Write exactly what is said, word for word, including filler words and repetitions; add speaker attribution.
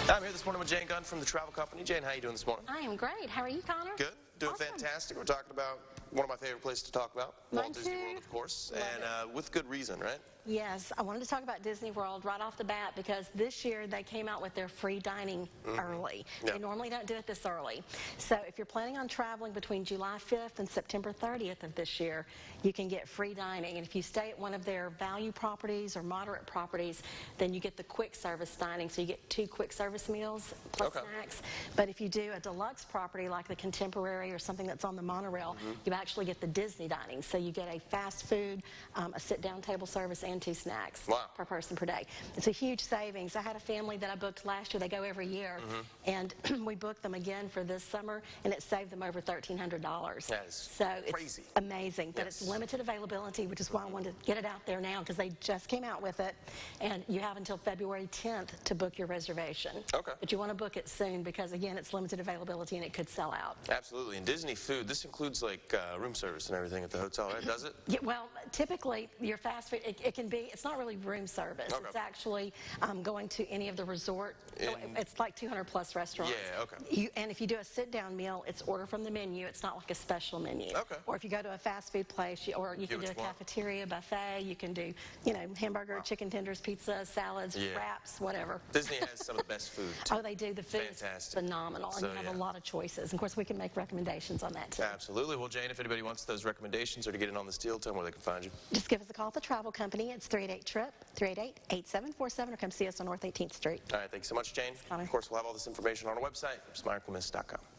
Speaker 1: I'm here this morning with Jane Gunn from the travel company. Jane, how are you doing this morning?
Speaker 2: I am great. How are you, Connor?
Speaker 1: Good. Doing
Speaker 2: Awesome.
Speaker 1: fantastic. We're talking about one of my favorite places to talk about,
Speaker 2: Mine
Speaker 1: Walt Disney
Speaker 2: too.
Speaker 1: World, of course,
Speaker 2: Love
Speaker 1: and
Speaker 2: it.
Speaker 1: uh, with good reason, right?
Speaker 2: Yes, I wanted to talk about Disney World right off the bat because this year they came out with their free dining
Speaker 1: Mm-hmm.
Speaker 2: early.
Speaker 1: Yeah.
Speaker 2: They normally don't do it this early. So if you're planning on traveling between July fifth and September thirtieth of this year, you can get free dining. And if you stay at one of their value properties or moderate properties, then you get the quick service dining. So you get two quick service meals plus
Speaker 1: Okay.
Speaker 2: snacks. But if you do a deluxe property like the Contemporary or something that's on the monorail,
Speaker 1: Mm-hmm.
Speaker 2: you actually get the Disney dining. So you get a fast food, um, a sit-down table service, and two snacks
Speaker 1: Wow.
Speaker 2: per person per day. It's a huge savings. I had a family that I booked last year. They go every year.
Speaker 1: Mm-hmm.
Speaker 2: And we booked them again for this summer, and it saved them over thirteen hundred dollars.
Speaker 1: That is
Speaker 2: so
Speaker 1: crazy.
Speaker 2: It's amazing. But
Speaker 1: Yes.
Speaker 2: it's limited availability, which is why I wanted to get it out there now because they just came out with it. And you have until February tenth to book your reservation.
Speaker 1: Okay.
Speaker 2: But you want to book it soon because, again, it's limited availability and it could sell out.
Speaker 1: Absolutely. And Disney food, this includes like uh, room service and everything at the hotel, right? Does it?
Speaker 2: Yeah, well, typically your fast food, it, it can be, it's not really room service.
Speaker 1: Okay.
Speaker 2: It's actually um, going to any of the resort.
Speaker 1: In-
Speaker 2: It's like two hundred plus restaurants.
Speaker 1: Yeah, okay.
Speaker 2: You, and if you do a sit-down meal, it's order from the menu. It's not like a special menu.
Speaker 1: Okay.
Speaker 2: Or if you go to a fast food place, you, or you
Speaker 1: Do
Speaker 2: can
Speaker 1: what
Speaker 2: do a
Speaker 1: you want.
Speaker 2: cafeteria buffet. You can do, you know, hamburger,
Speaker 1: Wow.
Speaker 2: chicken tenders, pizza, salads,
Speaker 1: Yeah.
Speaker 2: wraps, whatever.
Speaker 1: Disney has some of the best food, too.
Speaker 2: Oh, they do. The food is
Speaker 1: Fantastic.
Speaker 2: phenomenal, and
Speaker 1: So,
Speaker 2: you have
Speaker 1: yeah.
Speaker 2: a lot of choices. Of course, we can make recommendations on that too.
Speaker 1: Absolutely. Well, Jane, if anybody wants those recommendations or to get in on this deal, tell them where they can find you.
Speaker 2: Just give us a call at the travel company. It's three eight eight, TRIP, three eight eight, eight seven four seven, or come see us on North eighteenth Street.
Speaker 1: All right. Thanks so much, Jane.
Speaker 2: Connor.
Speaker 1: Of course, we'll have all this information on our website, smart commerce dot com.